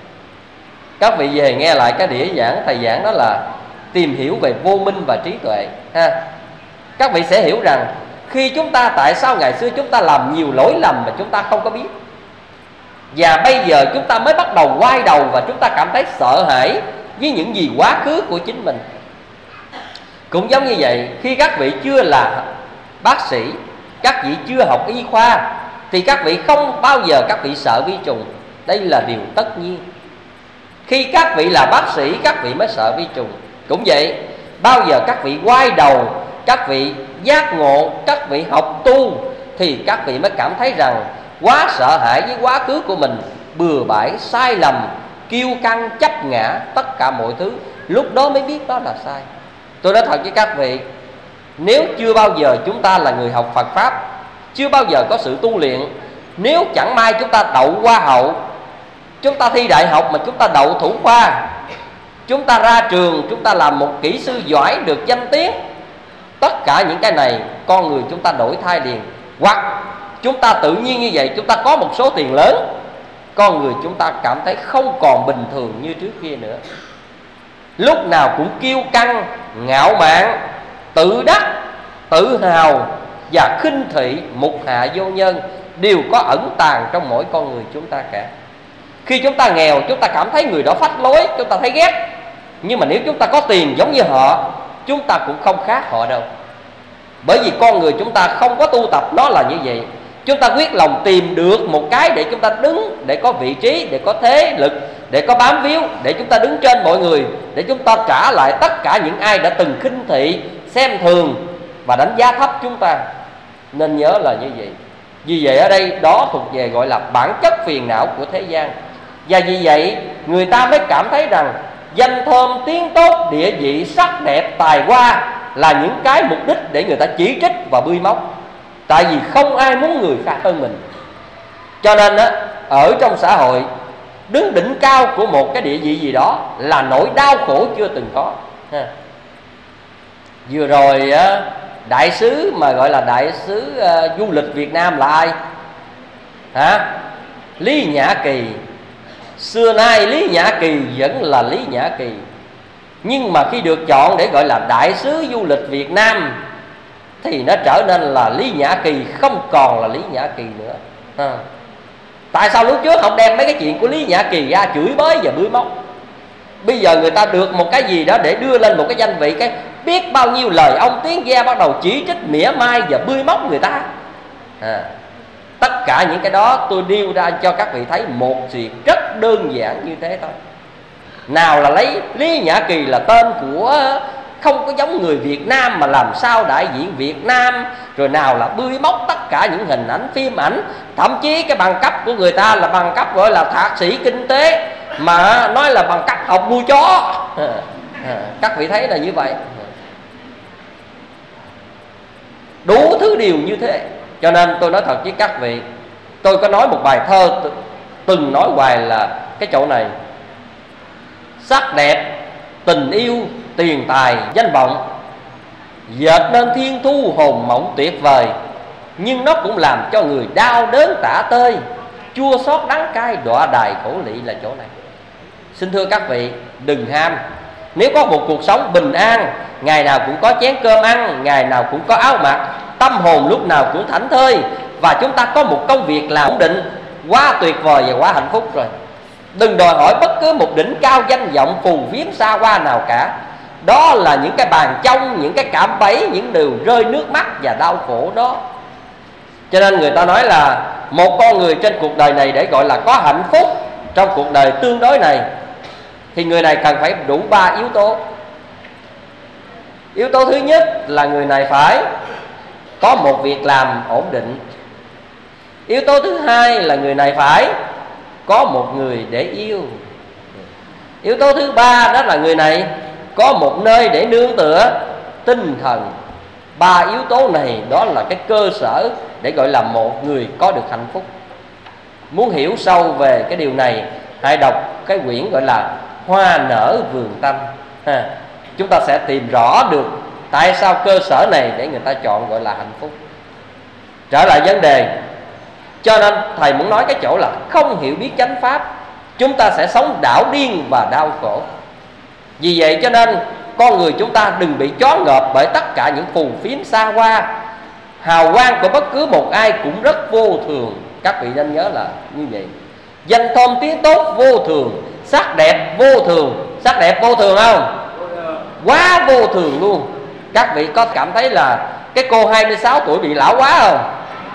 Các vị về nghe lại cái đĩa giảng thầy giảng đó là tìm hiểu về vô minh và trí tuệ ha. Các vị sẽ hiểu rằng khi chúng ta, tại sao ngày xưa chúng ta làm nhiều lỗi lầm mà chúng ta không có biết, và bây giờ chúng ta mới bắt đầu quay đầu và chúng ta cảm thấy sợ hãi với những gì quá khứ của chính mình. Cũng giống như vậy, khi các vị chưa là bác sĩ, các vị chưa học y khoa, thì các vị không bao giờ các vị sợ vi trùng. Đây là điều tất nhiên. Khi các vị là bác sĩ, các vị mới sợ vi trùng. Cũng vậy, bao giờ các vị quay đầu, các vị giác ngộ, các vị học tu, thì các vị mới cảm thấy rằng quá sợ hãi với quá khứ của mình, bừa bãi, sai lầm, kiêu căng, chấp ngã, tất cả mọi thứ. Lúc đó mới biết đó là sai. Tôi nói thật với các vị, nếu chưa bao giờ chúng ta là người học Phật Pháp, chưa bao giờ có sự tu luyện, nếu chẳng may chúng ta đậu hoa hậu, chúng ta thi đại học mà chúng ta đậu thủ khoa, chúng ta ra trường, chúng ta làm một kỹ sư giỏi được danh tiếng, tất cả những cái này con người chúng ta đổi thay liền. Hoặc chúng ta tự nhiên như vậy, chúng ta có một số tiền lớn, con người chúng ta cảm thấy không còn bình thường như trước kia nữa. Lúc nào cũng kiêu căng, ngạo mạn, tự đắc, tự hào và khinh thị, mục hạ vô nhân đều có ẩn tàng trong mỗi con người chúng ta cả. Khi chúng ta nghèo, chúng ta cảm thấy người đó phách lối, chúng ta thấy ghét. Nhưng mà nếu chúng ta có tiền giống như họ, chúng ta cũng không khác họ đâu. Bởi vì con người chúng ta không có tu tập, nó là như vậy. Chúng ta quyết lòng tìm được một cái để chúng ta đứng, để có vị trí, để có thế lực, để có bám víu, để chúng ta đứng trên mọi người, để chúng ta trả lại tất cả những ai đã từng khinh thị, xem thường và đánh giá thấp chúng ta. Nên nhớ là như vậy. Vì vậy ở đây đó thuộc về gọi là bản chất phiền não của thế gian. Và vì vậy người ta mới cảm thấy rằng danh thơm, tiếng tốt, địa vị, sắc đẹp, tài hoa là những cái mục đích để người ta chỉ trích và bươi móc. Tại vì không ai muốn người khác hơn mình. Cho nên á, ở trong xã hội, đứng đỉnh cao của một cái địa vị gì đó là nỗi đau khổ chưa từng có. Vừa rồi á, đại sứ mà gọi là đại sứ du lịch Việt Nam là ai? Lý Nhã Kỳ. Xưa nay Lý Nhã Kỳ vẫn là Lý Nhã Kỳ. Nhưng mà khi được chọn để gọi là đại sứ du lịch Việt Nam thì nó trở nên là Lý Nhã Kỳ, không còn là Lý Nhã Kỳ nữa. Tại sao lúc trước không đem mấy cái chuyện của Lý Nhã Kỳ ra chửi bới và bới móc? Bây giờ người ta được một cái gì đó để đưa lên một cái danh vị, cái biết bao nhiêu lời ông tiếng ve bắt đầu chỉ trích, mỉa mai và bươi móc người ta. Tất cả những cái đó tôi nêu ra cho các vị thấy một việc rất đơn giản như thế thôi. Nào là lấy Lý Nhã Kỳ là tên của không có giống người Việt Nam mà làm sao đại diện Việt Nam, rồi nào là bươi móc tất cả những hình ảnh, phim ảnh, thậm chí cái bằng cấp của người ta là bằng cấp gọi là thạc sĩ kinh tế, mà nói là bằng cấp học nuôi chó. Các vị thấy là như vậy. Đủ thứ điều như thế. Cho nên tôi nói thật với các vị, tôi có nói một bài thơ từng nói hoài là cái chỗ này: sắc đẹp, tình yêu, tiền tài, danh vọng dệt nên thiên thu hồn mộng tuyệt vời, nhưng nó cũng làm cho người đau đớn tả tơi, chua xót đắng cay đọa đài khổ lị là chỗ này. Xin thưa các vị, đừng ham. Nếu có một cuộc sống bình an, ngày nào cũng có chén cơm ăn, ngày nào cũng có áo mặc, tâm hồn lúc nào cũng thảnh thơi, và chúng ta có một công việc làm ổn định, quá tuyệt vời và quá hạnh phúc rồi. Đừng đòi hỏi bất cứ một đỉnh cao danh vọng phù phiếm xa hoa nào cả. Đó là những cái bàn trong, những cái cạm bẫy, những điều rơi nước mắt và đau khổ đó. Cho nên người ta nói là một con người trên cuộc đời này để gọi là có hạnh phúc trong cuộc đời tương đối này thì người này cần phải đủ 3 yếu tố. Yếu tố thứ nhất là người này phải có một việc làm ổn định. Yếu tố thứ hai là người này phải có một người để yêu. Yếu tố thứ ba đó là người này có một nơi để nương tựa tinh thần. 3 yếu tố này đó là cái cơ sở để gọi là một người có được hạnh phúc. Muốn hiểu sâu về cái điều này, hãy đọc cái quyển gọi là Hoa Nở Vườn Tâm. Chúng ta sẽ tìm rõ được tại sao cơ sở này để người ta chọn gọi là hạnh phúc. Trở lại vấn đề, cho nên thầy muốn nói cái chỗ là không hiểu biết chánh pháp, chúng ta sẽ sống đảo điên và đau khổ. Vì vậy cho nên con người chúng ta đừng bị choáng ngợp bởi tất cả những phù phiếm xa hoa. Hào quang của bất cứ một ai cũng rất vô thường. Các vị nên nhớ là như vậy. Danh thơm tiếng tốt vô thường, sắc đẹp vô thường. Sắc đẹp vô thường không? Quá vô thường luôn. Các vị có cảm thấy là cái cô 26 tuổi bị lão quá không?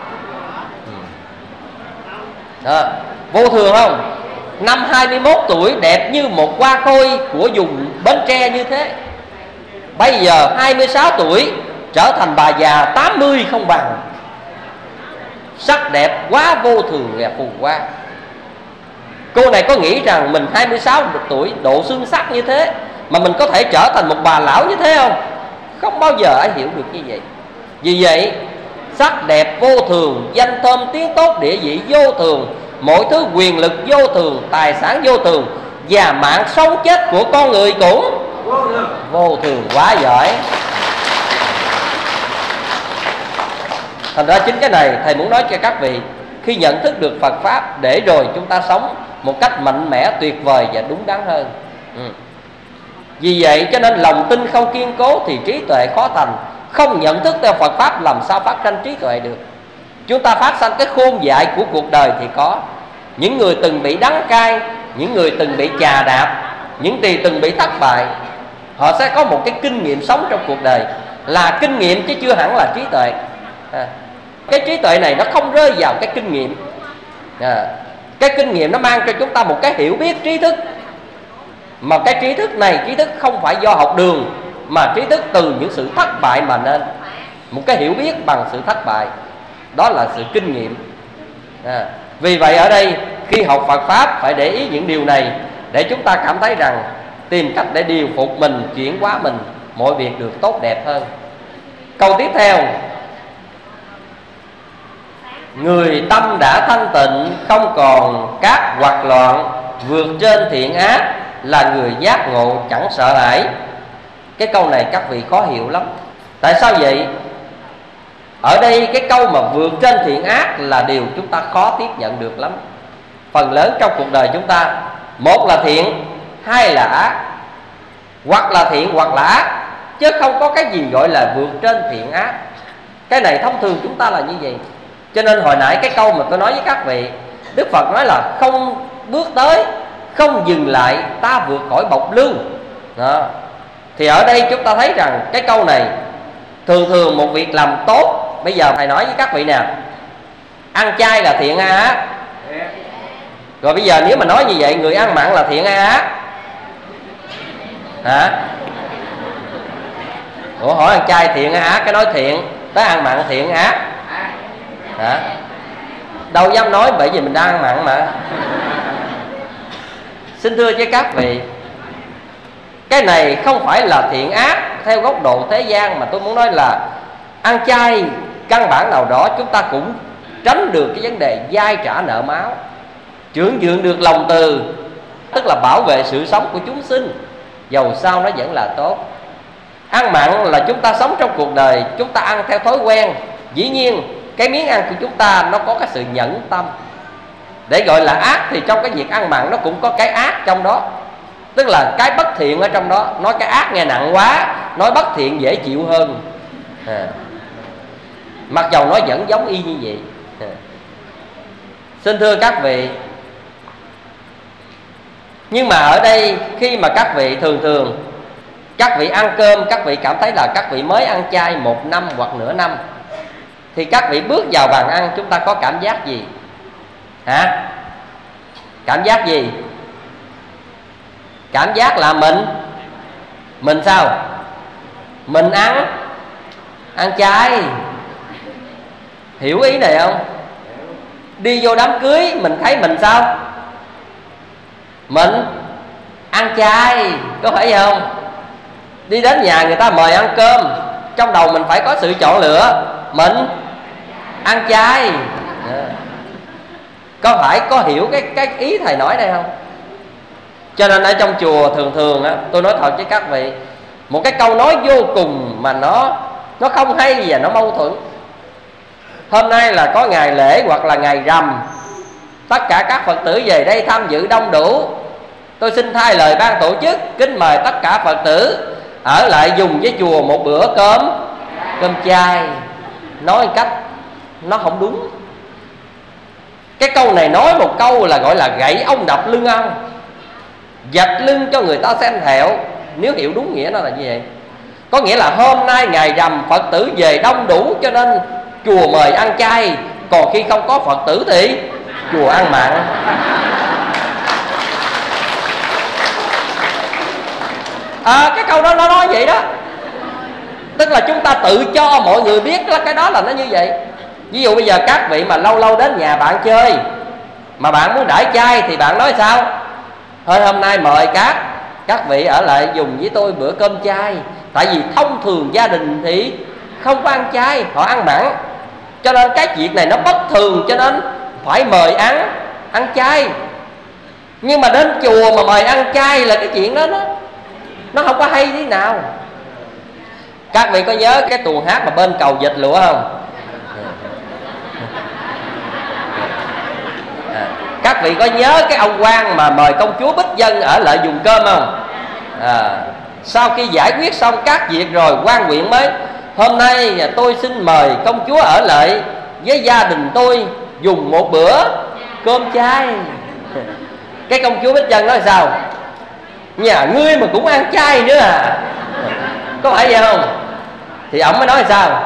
Vô thường không? Năm 21 tuổi đẹp như một hoa khôi của vùng Bến Tre như thế. Bây giờ 26 tuổi trở thành bà già 80 không bằng. Sắc đẹp quá vô thường và phù hoa. Cô này có nghĩ rằng mình 26 tuổi độ xuân sắc như thế mà mình có thể trở thành một bà lão như thế không? Không bao giờ ai hiểu được như vậy. Vì vậy sắc đẹp vô thường, danh thơm tiếng tốt, địa vị vô thường, mọi thứ quyền lực vô thường, tài sản vô thường, và mạng sống chết của con người cũng vô thường. Quá giỏi. Thành ra chính cái này thầy muốn nói cho các vị, khi nhận thức được Phật Pháp để rồi chúng ta sống một cách mạnh mẽ, tuyệt vời và đúng đắn hơn. Vì vậy cho nên lòng tin không kiên cố thì trí tuệ khó thành. Không nhận thức theo Phật Pháp làm sao phát sanh trí tuệ được. Chúng ta phát sanh cái khôn dại của cuộc đời thì có, những người từng bị đắng cay, những người từng bị chà đạp, những người từng bị thất bại, họ sẽ có một cái kinh nghiệm sống trong cuộc đời, là kinh nghiệm chứ chưa hẳn là trí tuệ. Cái trí tuệ này nó không rơi vào cái kinh nghiệm. Cái kinh nghiệm nó mang cho chúng ta một cái hiểu biết, trí thức, mà cái trí thức này, trí thức không phải do học đường, mà trí thức từ những sự thất bại mà nên. Một cái hiểu biết bằng sự thất bại, đó là sự kinh nghiệm. Vì vậy ở đây khi học Phật Pháp phải để ý những điều này, để chúng ta cảm thấy rằng tìm cách để điều phục mình, chuyển hóa mình, mọi việc được tốt đẹp hơn. Câu tiếp theo: người tâm đã thanh tịnh, không còn các hoạt loạn, vượt trên thiện ác, là người giác ngộ chẳng sợ hãi. Cái câu này các vị khó hiểu lắm. Tại sao vậy? Ở đây cái câu mà vượt trên thiện ác là điều chúng ta khó tiếp nhận được lắm. Phần lớn trong cuộc đời chúng ta, một là thiện, hai là ác, hoặc là thiện hoặc là ác, chứ không có cái gì gọi là vượt trên thiện ác. Cái này thông thường chúng ta là như vậy. Cho nên hồi nãy cái câu mà tôi nói với các vị, Đức Phật nói là không bước tới, không dừng lại, ta vượt khỏi bộc lưu. Đó. Thì ở đây chúng ta thấy rằng cái câu này thường thường một việc làm tốt. Bây giờ thầy nói với các vị nè, ăn chay là thiện hay ác? Rồi bây giờ nếu mà nói như vậy, người ăn mặn là thiện hay ác? Hả? Ủa, hỏi ăn chay thiện hay ác? Cái nói thiện, tới ăn mặn thiện ác. Hả? Đâu dám nói, bởi vì mình đang ăn mặn mà. Xin thưa với các vị, cái này không phải là thiện ác theo góc độ thế gian, mà tôi muốn nói là ăn chay căn bản nào đó chúng ta cũng tránh được cái vấn đề dai trả nợ máu, trưởng dưỡng được lòng từ, tức là bảo vệ sự sống của chúng sinh, dầu sao nó vẫn là tốt. Ăn mặn là chúng ta sống trong cuộc đời, chúng ta ăn theo thói quen. Dĩ nhiên cái miếng ăn của chúng ta nó có cái sự nhẫn tâm. Để gọi là ác thì trong cái việc ăn mặn nó cũng có cái ác trong đó, tức là cái bất thiện ở trong đó. Nói cái ác nghe nặng quá, nói bất thiện dễ chịu hơn. Mặc dầu nó vẫn giống y như vậy. Xin thưa các vị, nhưng mà ở đây khi mà các vị thường các vị ăn cơm, các vị cảm thấy là các vị mới ăn chay 1 năm hoặc nửa năm, thì các vị bước vào bàn ăn, chúng ta có cảm giác gì? Hả? Cảm giác gì? Cảm giác là mình sao? Mình ăn chay. Hiểu ý này không? Đi vô đám cưới mình thấy mình sao? Mình ăn chay, có phải không? Đi đến nhà người ta mời ăn cơm, trong đầu mình phải có sự chọn lựa, mình ăn chay. Có phải có hiểu cái ý thầy nói đây không? Cho nên ở trong chùa thường á, tôi nói thật với các vị, một cái câu nói vô cùng mà nó không hay và nó mâu thuẫn. Hôm nay là có ngày lễ hoặc là ngày rằm, tất cả các Phật tử về đây tham dự đông đủ. Tôi xin thay lời ban tổ chức kính mời tất cả Phật tử ở lại dùng với chùa một bữa cơm chay. Nói cách nó không đúng. Cái câu này nói một câu là gọi là gậy ông đập lưng ông, dạch lưng cho người ta xem thẹo. Nếu hiểu đúng nghĩa nó là như vậy, có nghĩa là hôm nay ngày rằm Phật tử về đông đủ cho nên chùa mời ăn chay, còn khi không có Phật tử thì chùa ăn mặn. Cái câu đó nó nói vậy đó. Tức là chúng ta tự cho mọi người biết là cái đó là nó như vậy. Ví dụ bây giờ các vị mà lâu lâu đến nhà bạn chơi, mà bạn muốn đãi chay thì bạn nói sao? Thôi hôm nay mời các vị ở lại dùng với tôi bữa cơm chay. Tại vì thông thường gia đình thì không có ăn chay, họ ăn mặn, cho nên cái việc này nó bất thường, cho nên phải mời ăn chay. Nhưng mà đến chùa mà mời ăn chay là cái chuyện đó nó không có hay thế nào. Các vị có nhớ cái tuồng hát mà bên cầu vịt lụa không? Các vị có nhớ cái ông quan mà mời công chúa Bích Dân ở lại dùng cơm không? Sau khi giải quyết xong các việc rồi, quan huyện mới: hôm nay tôi xin mời công chúa ở lại với gia đình tôi dùng một bữa cơm chay. Cái công chúa Bích Chân nói sao? Nhà ngươi mà cũng ăn chay nữa à? Có phải vậy không? Thì ổng mới nói sao?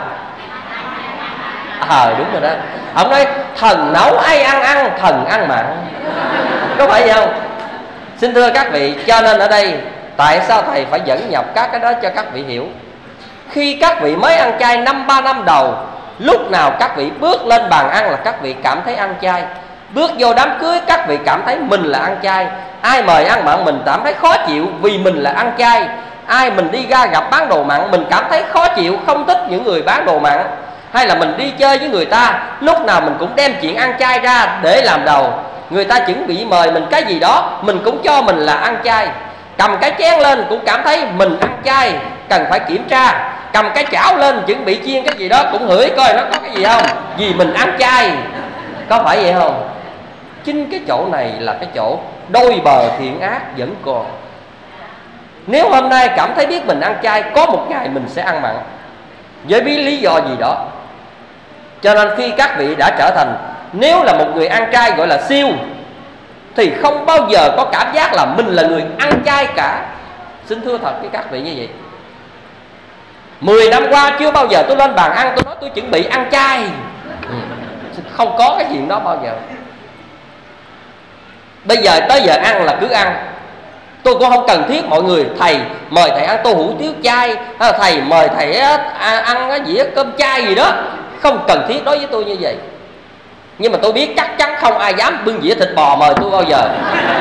Đúng rồi đó. Ổng nói thần nấu ai ăn, thần ăn mặn. Có phải vậy không? Xin thưa các vị, cho nên ở đây tại sao thầy phải dẫn nhập các cái đó cho các vị hiểu. Khi các vị mới ăn chay 3 năm đầu, lúc nào các vị bước lên bàn ăn là các vị cảm thấy ăn chay. Bước vô đám cưới các vị cảm thấy mình là ăn chay. Ai mời ăn mặn mình cảm thấy khó chịu vì mình là ăn chay. Ai mình đi ra gặp bán đồ mặn mình cảm thấy khó chịu, không thích những người bán đồ mặn. Hay là mình đi chơi với người ta, lúc nào mình cũng đem chuyện ăn chay ra để làm đầu. Người ta chuẩn bị mời mình cái gì đó, mình cũng cho mình là ăn chay. Cầm cái chén lên cũng cảm thấy mình ăn chay, cần phải kiểm tra. Cầm cái chảo lên chuẩn bị chiên cái gì đó cũng hửi coi nó có cái gì không, vì mình ăn chay. Có phải vậy không? Chính cái chỗ này là cái chỗ đôi bờ thiện ác vẫn còn. Nếu hôm nay cảm thấy biết mình ăn chay, có một ngày mình sẽ ăn mặn với biết lý do gì đó. Cho nên khi các vị đã trở thành, nếu là một người ăn chay gọi là siêu, thì không bao giờ có cảm giác là mình là người ăn chay cả. Xin thưa thật với các vị như vậy. 10 năm qua chưa bao giờ tôi lên bàn ăn tôi nói tôi chuẩn bị ăn chay. Không có cái chuyện đó bao giờ. Bây giờ tới giờ ăn là cứ ăn. Tôi cũng không cần thiết mọi người thầy mời thầy ăn tô hủ tiếu chay, hay là thầy mời thầy ăn cái dĩa cơm chay gì đó. Không cần thiết đối với tôi như vậy. Nhưng mà tôi biết chắc chắn không ai dám bưng dĩa thịt bò mời tôi bao giờ.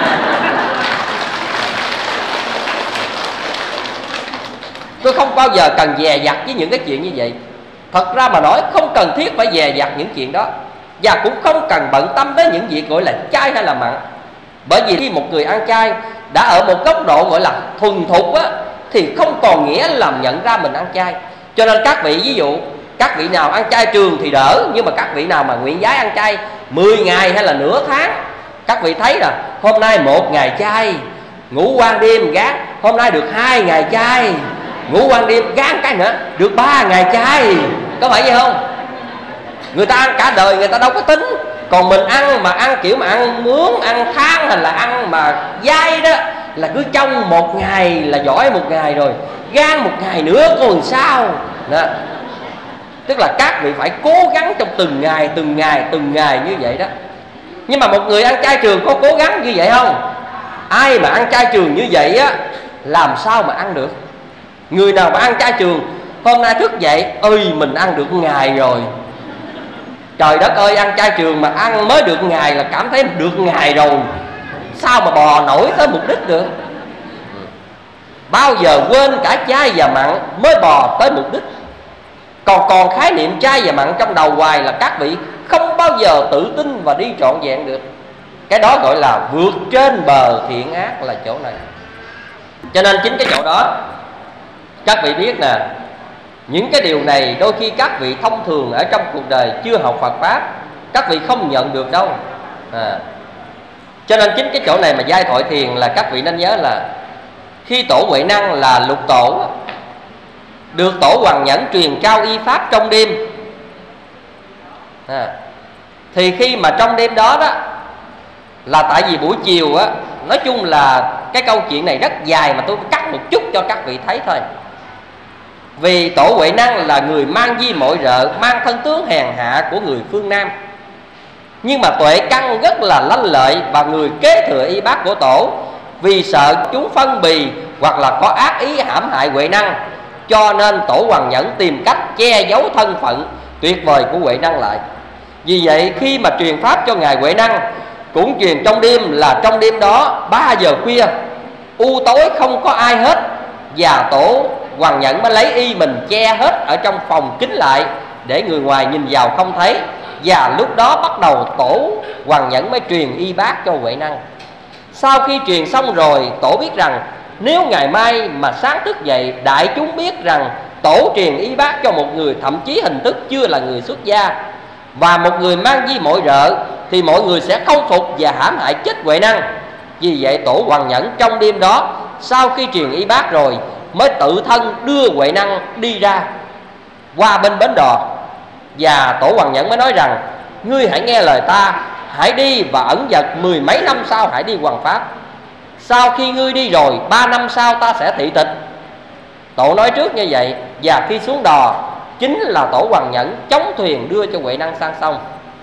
Tôi không bao giờ cần dè dặt với những cái chuyện như vậy. Thật ra mà nói không cần thiết phải dè dặt những chuyện đó. Và cũng không cần bận tâm đến những việc gọi là chay hay là mặn. Bởi vì khi một người ăn chay đã ở một góc độ gọi là thuần thục á, thì không còn nghĩa là nhận ra mình ăn chay. Cho nên các vị, ví dụ các vị nào ăn chay trường thì đỡ, nhưng mà các vị nào mà nguyện vái ăn chay 10 ngày hay là nửa tháng, các vị thấy là hôm nay 1 ngày chay, ngủ quan đêm gán, hôm nay được 2 ngày chay, ngủ quan đêm gán cái nữa, được 3 ngày chay. Có phải vậy không? Người ta ăn cả đời người ta đâu có tính. Còn mình ăn mà ăn kiểu mà ăn mướn, ăn tháng hay là ăn mà dai đó, là cứ trong 1 ngày là giỏi 1 ngày rồi, gan 1 ngày nữa còn sao đó. Tức là các vị phải cố gắng trong từng ngày như vậy đó. Nhưng mà một người ăn chay trường có cố gắng như vậy không? Ai mà ăn chay trường như vậy á, làm sao mà ăn được? Người nào mà ăn chay trường hôm nay thức dậy ơi mình ăn được 1 ngày rồi, trời đất ơi, ăn chay trường mà ăn mới được 1 ngày là cảm thấy được 1 ngày rồi, sao mà bò nổi tới mục đích được? Bao giờ quên cả chay và mặn mới bò tới mục đích. Còn khái niệm chay và mặn trong đầu hoài là các vị không bao giờ tự tin và đi trọn vẹn được. Cái đó gọi là vượt trên bờ thiện ác là chỗ này. Cho nên chính cái chỗ đó các vị biết nè, những cái điều này đôi khi các vị thông thường ở trong cuộc đời chưa học Phật Pháp, các vị không nhận được đâu. Cho nên chính cái chỗ này mà giai thoại thiền là các vị nên nhớ là khi Tổ Huệ Năng là lục tổ, được Tổ Hoằng Nhẫn truyền trao y pháp trong đêm, thì khi mà trong đêm đó đó là tại vì buổi chiều á, nói chung là cái câu chuyện này rất dài mà tôi cắt một chút cho các vị thấy thôi. Vì Tổ Huệ Năng là người mang di mọi rợ, mang thân tướng hèn hạ của người phương Nam, nhưng mà tuệ căn rất là lanh lợi và người kế thừa y bác của Tổ. Vì sợ chúng phân bì hoặc là có ác ý hãm hại Huệ Năng, cho nên Tổ Hoằng Nhẫn tìm cách che giấu thân phận tuyệt vời của Huệ Năng lại. Vì vậy khi mà truyền pháp cho ngài Huệ Năng cũng truyền trong đêm, là trong đêm đó 3 giờ khuya, u tối không có ai hết, và Tổ Hoằng Nhẫn mới lấy y mình che hết ở trong phòng kín lại để người ngoài nhìn vào không thấy. Và lúc đó bắt đầu Tổ Hoằng Nhẫn mới truyền y bác cho Huệ Năng. Sau khi truyền xong rồi, Tổ biết rằng nếu ngày mai mà sáng thức dậy, đại chúng biết rằng Tổ truyền y bác cho một người thậm chí hình thức chưa là người xuất gia và một người mang di mọi rợ, thì mọi người sẽ không phục và hãm hại chết Huệ Năng. Vì vậy Tổ Hoằng Nhẫn trong đêm đó, sau khi truyền y bác rồi, mới tự thân đưa Huệ Năng đi ra qua bên bến đò. Và Tổ Hoằng Nhẫn mới nói rằng: ngươi hãy nghe lời ta, hãy đi và ẩn dật 10 mấy năm sau hãy đi hoằng pháp. Sau khi ngươi đi rồi 3 năm sau ta sẽ thị tịch. Tổ nói trước như vậy. Và khi xuống đò, chính là Tổ Hoằng Nhẫn chống thuyền đưa cho Huệ Năng sang sông.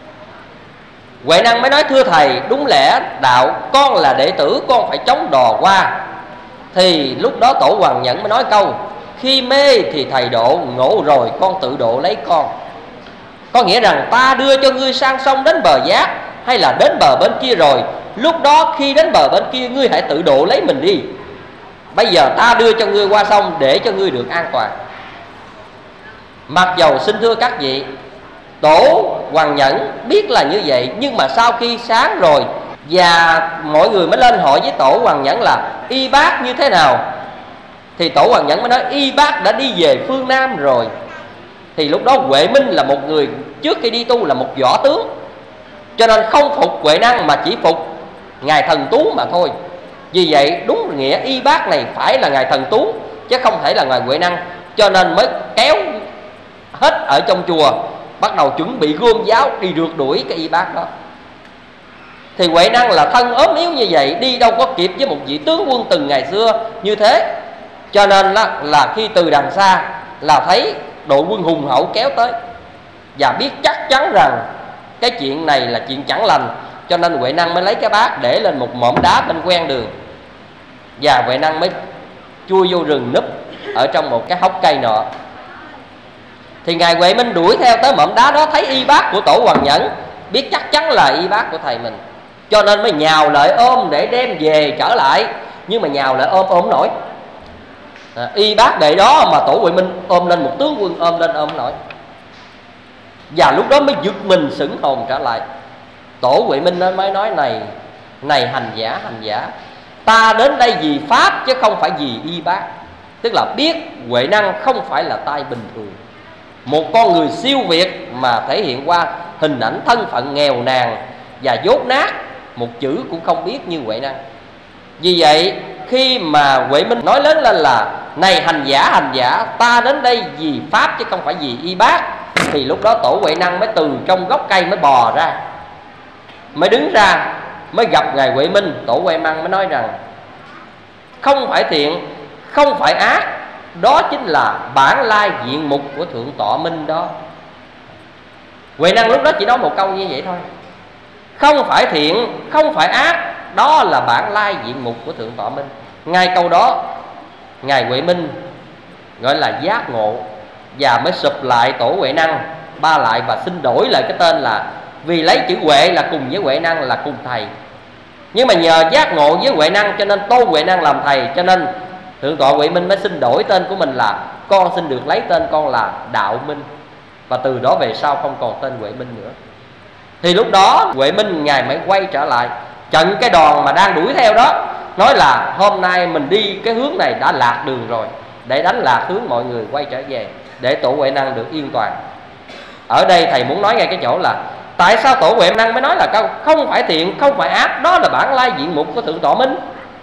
Huệ Năng mới nói: thưa thầy, đúng lẽ đạo con là đệ tử, con phải chống đò qua. Thì lúc đó Tổ Hoằng Nhẫn mới nói câu: khi mê thì thầy độ, ngộ rồi con tự độ lấy con. Có nghĩa rằng ta đưa cho ngươi sang sông đến bờ giác, hay là đến bờ bên kia rồi, lúc đó khi đến bờ bên kia ngươi hãy tự độ lấy mình đi. Bây giờ ta đưa cho ngươi qua sông để cho ngươi được an toàn. Mặc dầu xin thưa các vị, Tổ Hoằng Nhẫn biết là như vậy, nhưng mà sau khi sáng rồi và mọi người mới lên hỏi với Tổ Hoằng Nhẫn là y bác như thế nào, thì Tổ Hoằng Nhẫn mới nói y bác đã đi về phương Nam rồi. Thì lúc đó Huệ Minh là một người trước khi đi tu là một võ tướng, cho nên không phục Huệ Năng mà chỉ phục ngài Thần Tú mà thôi. Vì vậy đúng nghĩa y bác này phải là ngài Thần Tú chứ không thể là ngài Huệ Năng, cho nên mới kéo hết ở trong chùa, bắt đầu chuẩn bị gom giáo đi rượt đuổi cái y bác đó. Thì Huệ Năng là thân ốm yếu như vậy, đi đâu có kịp với một vị tướng quân từng ngày xưa như thế. Cho nên là khi từ đằng xa là thấy đội quân hùng hậu kéo tới, và biết chắc chắn rằng cái chuyện này là chuyện chẳng lành, cho nên Huệ Năng mới lấy cái bát để lên một mỏm đá bên ven đường, và Huệ Năng mới chui vô rừng núp ở trong một cái hốc cây nọ. Thì ngài Huệ Minh đuổi theo tới mỏm đá đó, thấy y bát của Tổ Hoằng Nhẫn, biết chắc chắn là y bát của thầy mình, cho nên mới nhào lại ôm để đem về trở lại. Nhưng mà nhào lại ôm không nổi. Y bát đệ đó mà Tổ Huệ Minh ôm lên một tướng quân, ôm lên ôm nổi. Và lúc đó mới giật mình sững hồn trở lại. Tổ Huệ Minh mới nói: này hành giả, ta đến đây vì pháp chứ không phải vì y bát. Tức là biết Huệ Năng không phải là tai bình thường, một con người siêu việt mà thể hiện qua hình ảnh thân phận nghèo nàn và dốt nát, một chữ cũng không biết như Huệ Năng. Vì vậy khi mà Huệ Minh nói lớn lên là này hành giả, ta đến đây vì pháp chứ không phải vì y bát, thì lúc đó Tổ Huệ Năng mới từ trong gốc cây mới bò ra, mới đứng ra, mới gặp ngài Huệ Minh. Tổ Huệ Năng mới nói rằng không phải thiện, không phải ác, đó chính là bản lai diện mục của Thượng Tọa Minh đó. Huệ Năng lúc đó chỉ nói một câu như vậy thôi: không phải thiện, không phải ác, đó là bản lai diện mục của Thượng Tọa Minh. Ngay câu đó ngài Huệ Minh gọi là giác ngộ, và mới sụp lại Tổ Huệ Năng ba lại và xin đổi lại cái tên, là vì lấy chữ Huệ là cùng với Huệ Năng là cùng thầy. Nhưng mà nhờ giác ngộ với Huệ Năng cho nên tôn Huệ Năng làm thầy, cho nên Thượng Tọa Huệ Minh mới xin đổi tên của mình là con xin được lấy tên con là Đạo Minh. Và từ đó về sau không còn tên Huệ Minh nữa. Thì lúc đó Huệ Minh ngài mới quay trở lại chặn cái đoàn mà đang đuổi theo đó, nói là hôm nay mình đi cái hướng này đã lạc đường rồi, để đánh lạc hướng mọi người quay trở về, để Tổ Huệ Năng được yên toàn. Ở đây thầy muốn nói ngay cái chỗ là tại sao Tổ Huệ Năng mới nói là câu không phải thiện, không phải ác, đó là bản lai diện mục của Thượng Tọa Minh.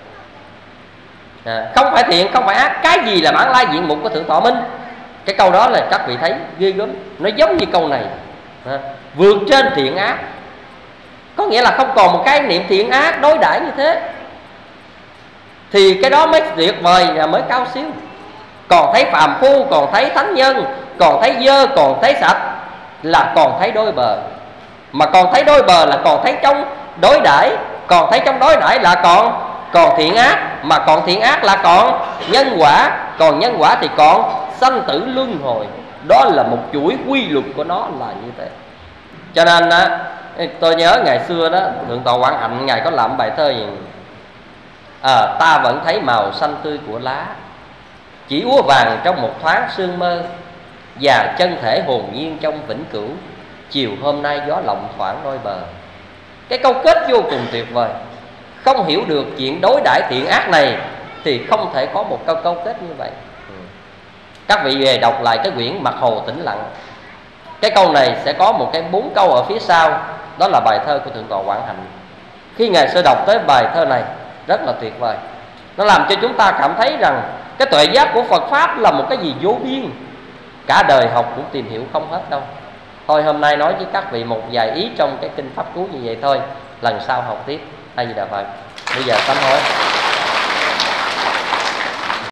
Không phải thiện, không phải ác, cái gì là bản lai diện mục của Thượng Tọa Minh? Cái câu đó là các vị thấy ghê gớm. Nó giống như câu này, vượt trên thiện ác. Có nghĩa là không còn một cái niệm thiện ác đối đãi như thế, thì cái đó mới tuyệt vời và mới cao siêu. Còn thấy phàm phu, còn thấy thánh nhân, còn thấy dơ, còn thấy sạch, là còn thấy đôi bờ. Mà còn thấy đôi bờ là còn thấy trong đối đãi, còn thấy trong đối đãi là còn thiện ác, mà còn thiện ác là còn nhân quả, còn nhân quả thì còn sanh tử luân hồi. Đó là một chuỗi quy luật của nó là như thế. Cho nên á, tôi nhớ ngày xưa đó, Thượng Tọa Quảng Hạnh ngài có làm bài thơ gì: ta vẫn thấy màu xanh tươi của lá, chỉ úa vàng trong một thoáng sương mơ, và chân thể hồn nhiên trong vĩnh cửu, chiều hôm nay gió lộng thoảng đôi bờ. Cái câu kết vô cùng tuyệt vời. Không hiểu được chuyện đối đãi thiện ác này thì không thể có một câu kết như vậy. Các vị về đọc lại cái quyển Mặt Hồ Tĩnh Lặng, cái câu này sẽ có một cái 4 câu ở phía sau. Đó là bài thơ của Thượng Tọa Quảng Hạnh. Khi ngài sơ đọc tới bài thơ này rất là tuyệt vời. Nó làm cho chúng ta cảm thấy rằng cái tuệ giác của Phật Pháp là một cái gì vô biên, cả đời học cũng tìm hiểu không hết đâu. Thôi hôm nay nói với các vị một vài ý trong cái kinh pháp cú như vậy thôi, lần sau học tiếp. A Di Đà Phật. Bây giờ sám hối.